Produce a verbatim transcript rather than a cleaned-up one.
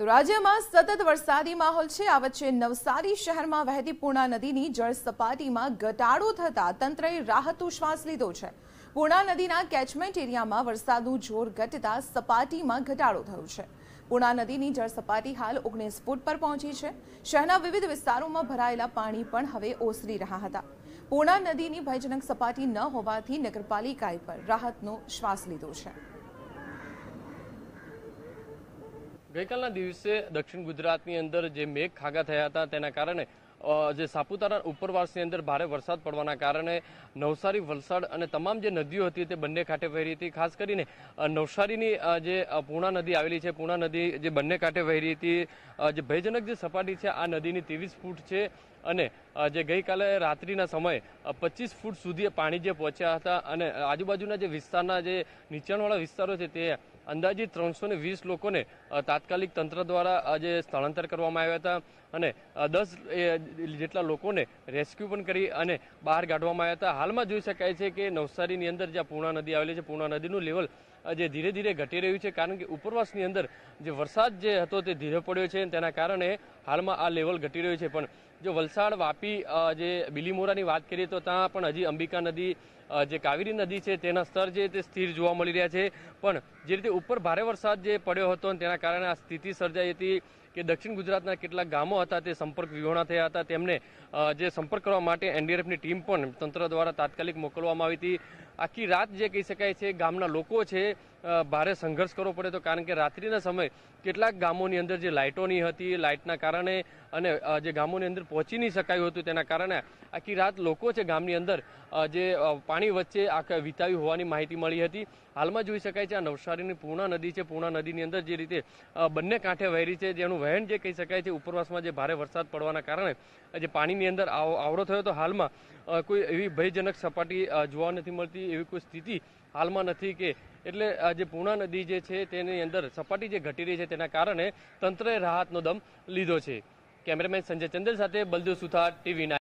તો રાજ્યમાં સતત વરસાદી માહોલ છે। આ વચ્ચે નવસારી શહેરમાં વહેતી પૂર્ણા નદીની જળ સપાટીમાં ઘટાડો થતા તંત્રએ રાહતનો શ્વાસ લીધો છે। પૂર્ણા નદીના કેચમેન્ટ એરિયામાં વરસાદનું જોર ઘટતા સપાટીમાં ઘટાડો થયો છે। પૂર્ણા નદીની જળ સપાટી હાલ ઓગણીસ ફૂટ પર પહોંચી છે। શહેરના વિવિધ વિસ્તારોમાં ભરાયેલા પાણી પણ હવે ઓસરી રહ્યા હતા। પૂર્ણા નદીની ભયજનક સપાટી ન હોવાથી નગરપાલિકાએ પણ રાહતનો શ્વાસ લીધો છે। ગઈકાલના દિવસે દક્ષિણ ગુજરાતની અંદર જે મેઘ ખાગા થયા હતા તેના કારણે જે સાપુતારા ઉપરવાસની અંદર ભારે વરસાદ પડવાના કારણે નવસારી, વલસાડ અને તમામ જે નદીઓ હતી તે બંને કાંઠે વહી હતી। ખાસ કરીને નવસારીની જે પૂર્ણા નદી આવેલી છે, પૂર્ણા નદી જે બંને કાંઠે વહી રહી હતી, જે ભયજનક જે સપાટી છે આ નદીની ત્રેવીસ ફૂટ છે અને જે ગઈકાલે રાત્રિના સમયે પચીસ ફૂટ સુધી પાણી જે પહોંચ્યા હતા અને આજુબાજુના જે વિસ્તારના જે નીચાણવાળા વિસ્તારો છે તે અંદાજિત ત્રણસો ને વીસ લોકોને તાત્કાલિક તંત્ર દ્વારા જે સ્થળાંતર કરવામાં આવ્યા હતા અને દસ જેટલા લોકોને રેસ્ક્યુ પણ કરી અને બહાર કાઢવામાં આવ્યા હતા। હાલમાં જોઈ શકાય છે કે નવસારીની અંદર જ્યાં પૂર્ણા નદી આવેલી છે, પૂર્ણા નદીનું લેવલ જે ધીરે ધીરે ઘટી રહ્યું છે કારણ કે ઉપરવાસની અંદર જે વરસાદ જે હતો તે ધીરે પડ્યો છે તેના કારણે હાલમાં આ લેવલ ઘટી રહ્યું છે। પણ જો વલસાડ, વાપી, જે બિલીમોરાની વાત કરીએ તો ત્યાં પણ હજી અંબિકા નદી, જે કાવેરી નદી છે તેના સ્તર જે તે સ્થિર જોવા મળી રહ્યા છે। પણ જે રીતે ઉપર ભારે વરસાદ જે પડ્યો હતો તેના કારણે આ સ્થિતિ સર્જાઈ હતી કે દક્ષિણ ગુજરાતના કેટલાક ગામો હતા તે સંપર્ક વિહોણા થયા હતા। તેમને જે સંપર્ક કરવા માટે એનડીઆરએફની ટીમ પણ તંત્ર દ્વારા તાત્કાલિક મોકલવામાં આવી હતી। આખી રાત જે કહી શકાય છે ગામના લોકો છે ભારે સંઘર્ષ કરવો પડ્યો હતો કારણ કે રાત્રિના સમયે કેટલાક ગામોની અંદર જે લાઇટો નહીં હતી, લાઇટના કારણે અને જે ગામોની અંદર પહોંચી નહીં શકાયું હતું તેના કારણે આખી રાત લોકો છે ગામની અંદર જે પાણી વચ્ચે આખા વિતાવી હોવાની માહિતી મળી હતી। હાલમાં જોઈ શકાય છે આ નવસારીની પૂર્ણા નદી છે, પૂર્ણા નદીની અંદર જે રીતે બંને કાંઠે વહેરી છે જેનું વહેણ જે કહી શકાય છે ઉપરવાસમાં જે ભારે વરસાદ પડવાના કારણે જે પાણીની અંદર આવરો થયો તો હાલમાં કોઈ એવી ભયજનક સપાટી જોવા નથી મળતી, એવી કોઈ સ્થિતિ હાલમાં નથી કે એટલે જે પૂર્ણા નદી જે છે તેની અંદર સપાટી જે ઘટી રહી છે તેના કારણે તંત્રએ રાહતનો દમ લીધો છે। કેમેરામેન સંજય ચંદેલ સાથે બલદેવ સુથાર, ટીવી નાઇન।